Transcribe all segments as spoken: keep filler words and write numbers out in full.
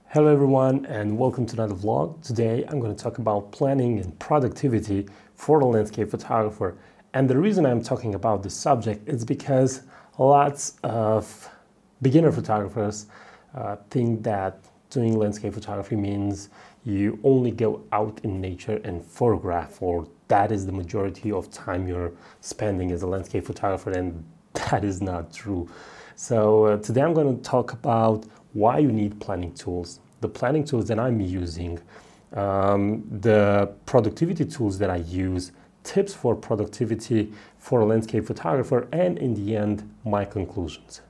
Hello everyone and welcome to another vlog. Today I'm going to talk about planning and productivity for a landscape photographer. And the reason I'm talking about this subject is because lots of beginner photographers uh, think that doing landscape photography means you only go out in nature and photograph, or that is the majority of time you're spending as a landscape photographer, and that is not true. So uh, today I'm going to talk about why you need planning tools, the planning tools that I'm using, um, the productivity tools that I use, tips for productivity for a landscape photographer, and in the end, my conclusions.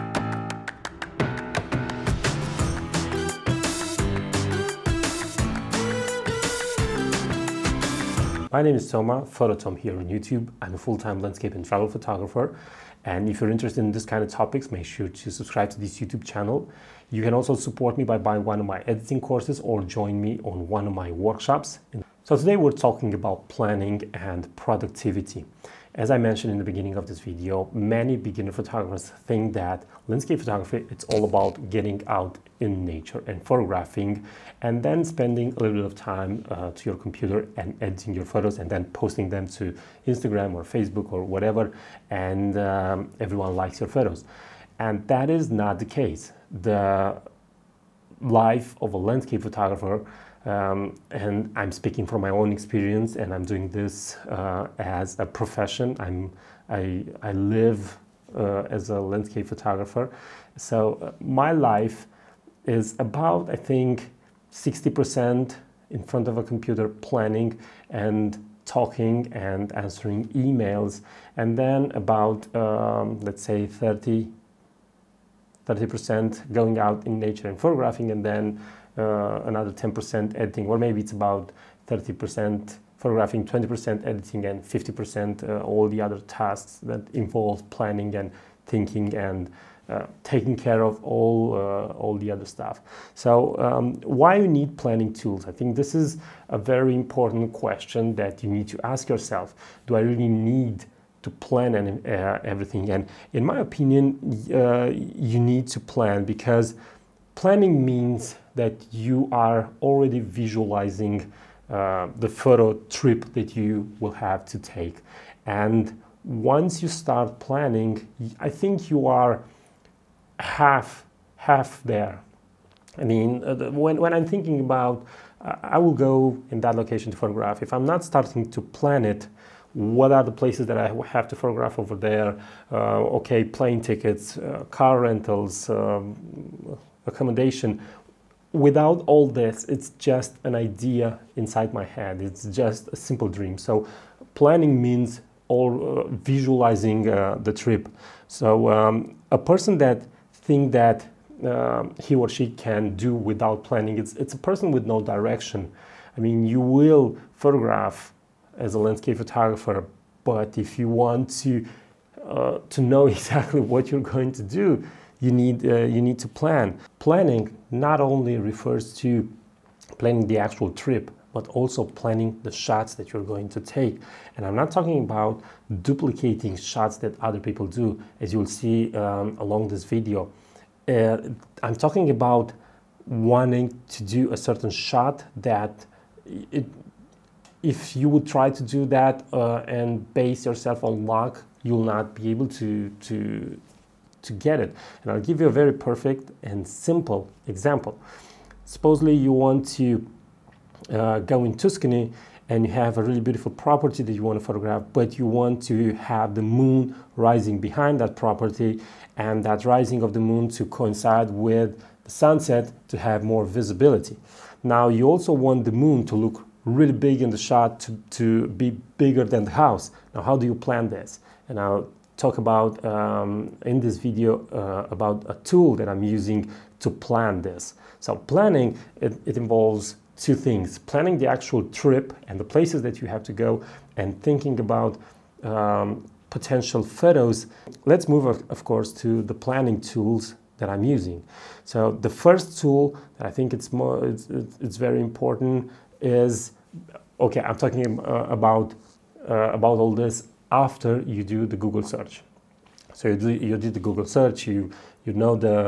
My name is Toma, Phototom here on YouTube. I'm a full-time landscape and travel photographer. And if you're interested in this kind of topics, make sure to subscribe to this YouTube channel. You can also support me by buying one of my editing courses or join me on one of my workshops. So today we're talking about planning and productivity. As I mentioned in the beginning of this video, many beginner photographers think that landscape photography, it's all about getting out in nature and photographing and then spending a little bit of time uh, to your computer and editing your photos and then posting them to Instagram or Facebook or whatever, and um, everyone likes your photos. And that is not the case. The life of a landscape photographer, Um, and I'm speaking from my own experience, and I'm doing this uh, as a profession. I'm, I, I live uh, as a landscape photographer. So uh, my life is about, I think, sixty percent in front of a computer planning and talking and answering emails, and then about, um, let's say, thirty percent going out in nature and photographing, and then Uh, another ten percent editing, or maybe it's about thirty percent photographing, twenty percent editing, and fifty percent uh, all the other tasks that involve planning and thinking and uh, taking care of all uh, all the other stuff. So um, why you need planning tools? I think this is a very important question that you need to ask yourself. Do I really need to plan and uh, everything? And in my opinion, uh, you need to plan, because planning means that you are already visualizing uh, the photo trip that you will have to take. And once you start planning, I think you are half, half there. I mean, uh, the, when, when I'm thinking about, uh, I will go in that location to photograph. If I'm not starting to plan it, what are the places that I have to photograph over there? Uh, okay, plane tickets, uh, car rentals, um, accommodation. Without all this, it's just an idea inside my head. It's just a simple dream. So planning means all uh, visualizing uh, the trip. So um, a person that think that uh, he or she can do without planning, it's, it's a person with no direction. I mean, you will photograph as a landscape photographer, but if you want to uh, to know exactly what you're going to do, you need uh, you need to plan. Planning not only refers to planning the actual trip, but also planning the shots that you're going to take. And I'm not talking about duplicating shots that other people do, as you'll see um, along this video. Uh, I'm talking about wanting to do a certain shot that it, if you would try to do that uh, and base yourself on luck, you'll not be able to, to, to get it. And I'll give you a very perfect and simple example. Supposedly you want to uh, go in Tuscany and you have a really beautiful property that you want to photograph, but you want to have the moon rising behind that property, and that rising of the moon to coincide with the sunset to have more visibility. Now you also want the moon to look really big in the shot, to, to be bigger than the house. Now, how do you plan this? And I'll talk about um, in this video uh, about a tool that I'm using to plan this. So planning, it, it involves two things: planning the actual trip and the places that you have to go, and thinking about um, potential photos. Let's move, of, of course, to the planning tools that I'm using. So the first tool that I think it's more, it's, it's very important is, okay, I'm talking uh, about uh, about all this after you do the Google search. So you do, you did the Google search, you you know the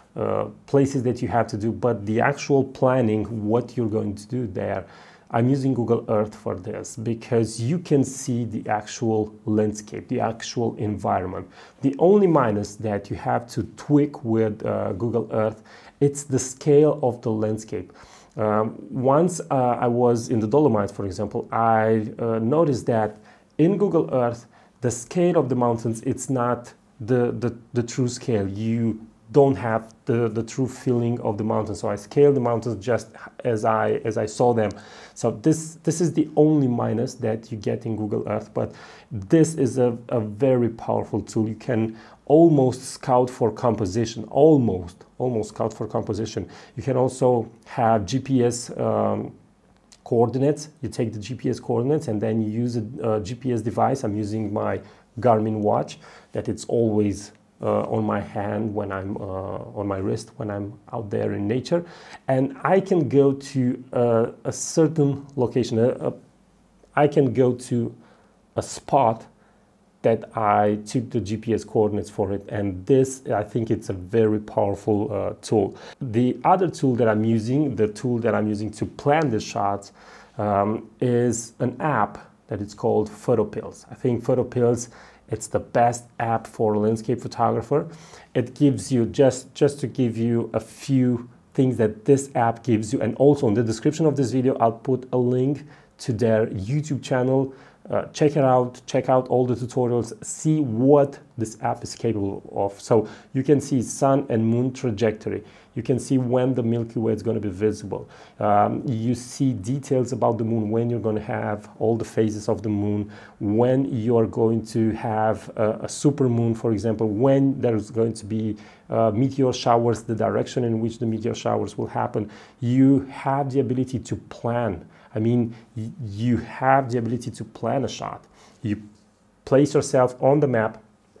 uh, places that you have to do, but the actual planning, what you're going to do there, I'm using Google Earth for this because you can see the actual landscape, the actual environment. The only minus that you have to tweak with uh, Google Earth, it's the scale of the landscape. Um, once uh, I was in the Dolomites, for example, I uh, noticed that in Google Earth, the scale of the mountains, it's not the, the, the true scale. You don't have the, the true feeling of the mountains. So I scaled the mountains just as I as I saw them. So this this is the only minus that you get in Google Earth, but this is a, a very powerful tool. You can almost scout for composition, almost, almost scout for composition. You can also have G P S um, coordinates. You take the G P S coordinates and then you use a, a G P S device. I'm using my Garmin watch that it's always Uh, on my hand when I'm uh, on my wrist when I'm out there in nature, and I can go to uh, a certain location. Uh, uh, I can go to a spot that I took the G P S coordinates for it, and this, I think it's a very powerful uh, tool. The other tool that I'm using, the tool that I'm using to plan the shots, um, is an app that it's called PhotoPills. I think PhotoPills, it's the best app for a landscape photographer. It gives you, just, just to give you a few things that this app gives you, and also in the description of this video, I'll put a link to their YouTube channel. Uh, check it out, check out all the tutorials, see what this app is capable of. So you can see sun and moon trajectory. You can see when the Milky Way is going to be visible. Um, you see details about the moon, when you're going to have all the phases of the moon, when you're going to have a, a super moon, for example, when there's going to be uh, meteor showers, the direction in which the meteor showers will happen. You have the ability to plan. I mean, you have the ability to plan a shot. You place yourself on the map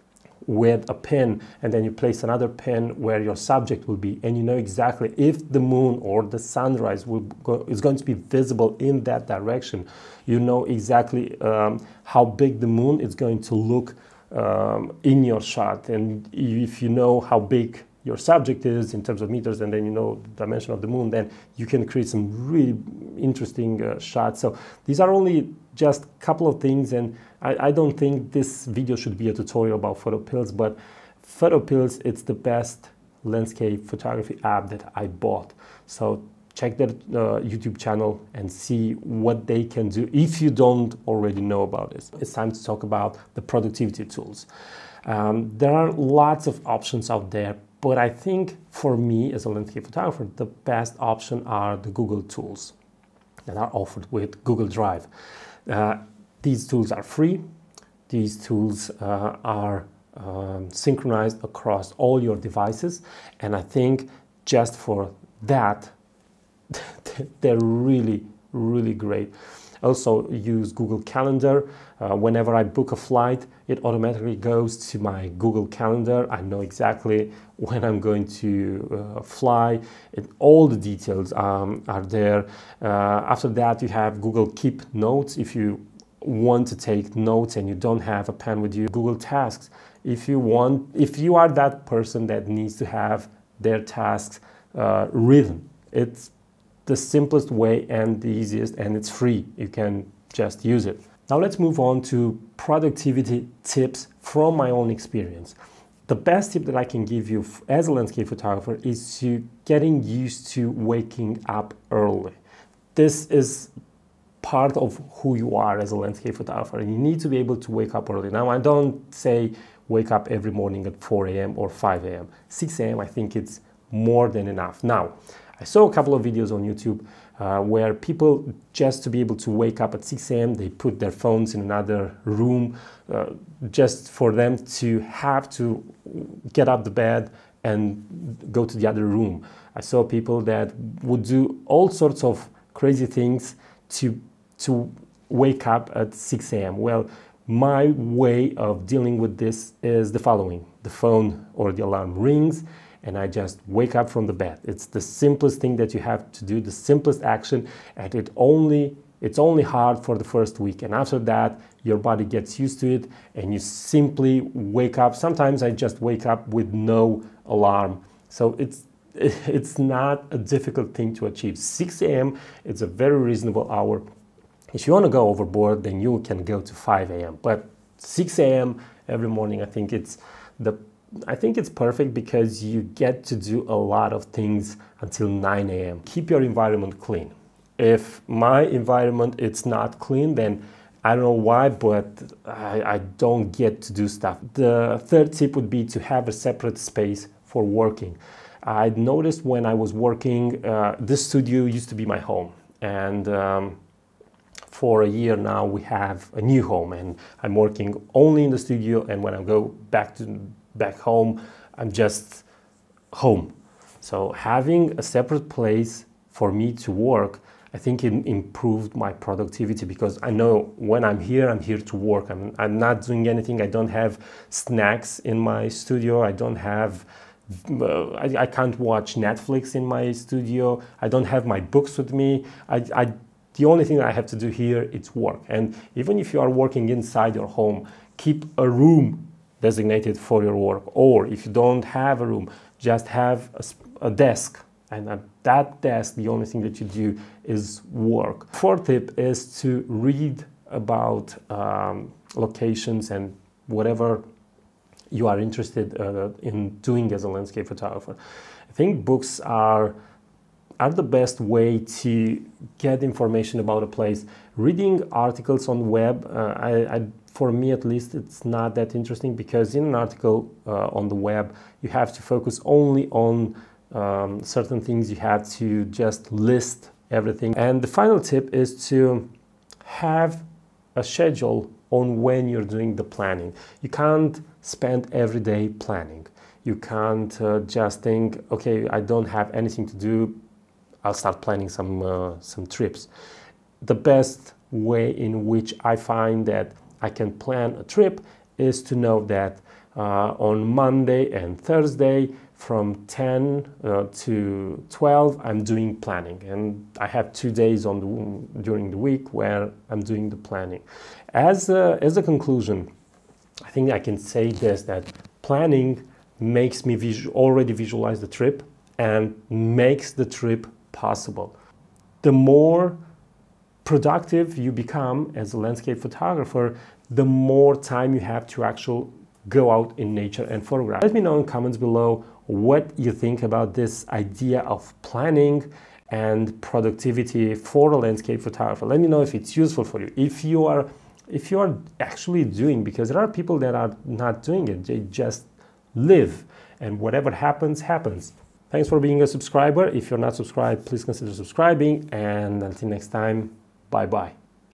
with a pin, and then you place another pin where your subject will be, and you know exactly if the moon or the sunrise will go, is going to be visible in that direction. You know exactly um, how big the moon is going to look um, in your shot, and if you know how big your subject is in terms of meters, and then you know the dimension of the moon, then you can create some really interesting uh, shots. So these are only just a couple of things, and I, I don't think this video should be a tutorial about PhotoPills, but PhotoPills, it's the best landscape photography app that I bought. So check their uh, YouTube channel and see what they can do if you don't already know about this. It's time to talk about the productivity tools. Um, there are lots of options out there, but I think for me as a landscape photographer, the best option are the Google tools that are offered with Google Drive. Uh, these tools are free. These tools uh, are um, synchronized across all your devices. And I think just for that, they're really, really great. Also use Google Calendar. Uh, whenever I book a flight, it automatically goes to my Google Calendar. I know exactly when I'm going to uh, fly. It, all the details um, are there. Uh, after that, you have Google Keep Notes. If you want to take notes and you don't have a pen with you, Google Tasks. If you want, if you are that person that needs to have their tasks uh, written, it's the simplest way and the easiest, and it's free. You can just use it. Now let's move on to productivity tips from my own experience. The best tip that I can give you as a landscape photographer is to getting used to waking up early. This is part of who you are as a landscape photographer, and you need to be able to wake up early. Now, I don't say wake up every morning at four A M or five A M six A M I think it's more than enough. Now, I saw a couple of videos on YouTube uh, where people, just to be able to wake up at six A M, they put their phones in another room uh, just for them to have to get out the bed and go to the other room. I saw people that would do all sorts of crazy things to, to wake up at six A M Well, my way of dealing with this is the following. The phone or the alarm rings, and I just wake up from the bed. It's the simplest thing that you have to do, the simplest action, and it only, it's only hard for the first week. And after that, your body gets used to it, and you simply wake up. Sometimes I just wake up with no alarm. So it's it's not a difficult thing to achieve. six A M it's a very reasonable hour. If you want to go overboard, then you can go to five A M But six A M every morning, I think it's the I think it's perfect because you get to do a lot of things until nine A M Keep your environment clean. If my environment it's not clean, then I don't know why, but I, I don't get to do stuff. The third tip would be to have a separate space for working. I noticed when I was working, uh, this studio used to be my home, and um, for a year now we have a new home, and I'm working only in the studio, and when I go back to back home, I'm just home. So having a separate place for me to work, I think it improved my productivity, because I know when I'm here, I'm here to work. I'm, I'm not doing anything. I don't have snacks in my studio. I don't have, uh, I, I can't watch Netflix in my studio. I don't have my books with me. I, I, the only thing I have to do here is work. And even if you are working inside your home, keep a room designated for your work. Or if you don't have a room, just have a, a desk. And at that desk, the only thing that you do is work. Fourth tip is to read about um, locations and whatever you are interested uh, in doing as a landscape photographer. I think books are, are the best way to get information about a place. Reading articles on the web, uh, I, I, for me at least, it's not that interesting, because in an article uh, on the web, you have to focus only on Um, certain things. You have to just list everything. And the final tip is to have a schedule on when you're doing the planning. You can't spend every day planning. You can't uh, just think, okay, I don't have anything to do, I'll start planning some, uh, some trips. The best way in which I find that I can plan a trip is to know that uh, on Monday and Thursday, from ten uh, to twelve, I'm doing planning, and I have two days on the, during the week where I'm doing the planning. As a, as a conclusion, I think I can say this, that planning makes me visu- already visualize the trip and makes the trip possible. The more productive you become as a landscape photographer, the more time you have to actually go out in nature and photograph. Let me know in comments below what you think about this idea of planning and productivity for a landscape photographer. Let me know if it's useful for you, if you are if you are actually doing, because there are people that are not doing it, they just live, and whatever happens, happens. Thanks for being a subscriber. If you're not subscribed, please consider subscribing, and until next time, bye bye.